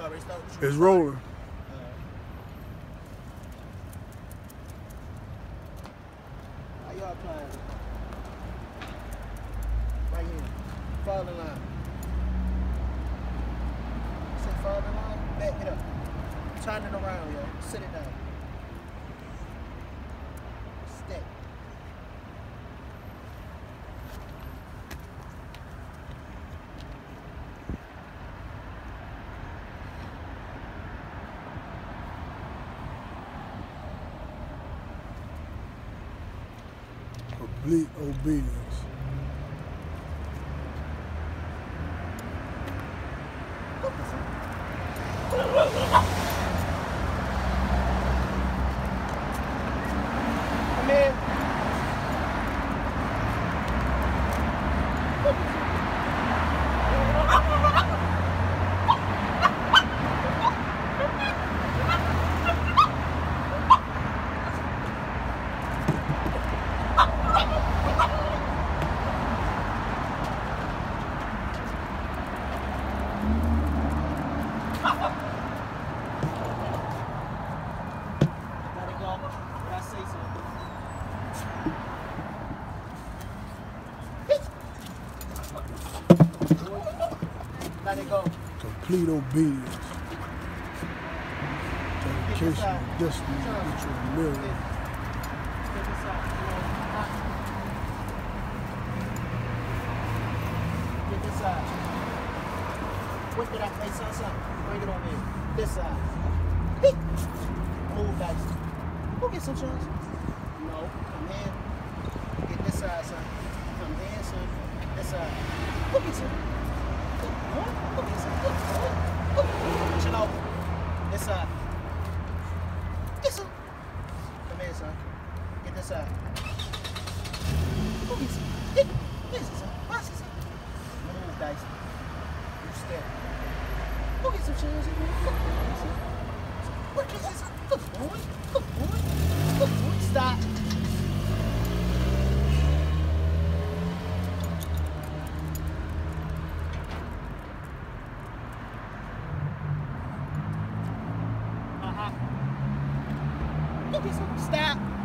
already started? It's rolling. How y'all playing? Right here. Fall in line. Say fall in line. Back it up. Turn it around, yo. Sit it down. Step. Complete obedience. Come in. Let it go. Complete obedience. Dedication and destiny to get you a million. Get this out. Get this side. What did I say? Son? Bring it on in. This side. Move dice. Go get some chance. No. Come here. Get this side, son. Come here, son. This side. Go get some. Go get some. Go. Chill out. This side. Get some. Come here, son. Get this side. Go get some. Get this, son. Watch this, son. Move dice. You step. Go get some chairs in here. Go get some. What is this? Good boy. Good boy. Good boy. Stop. Go get some. Stop.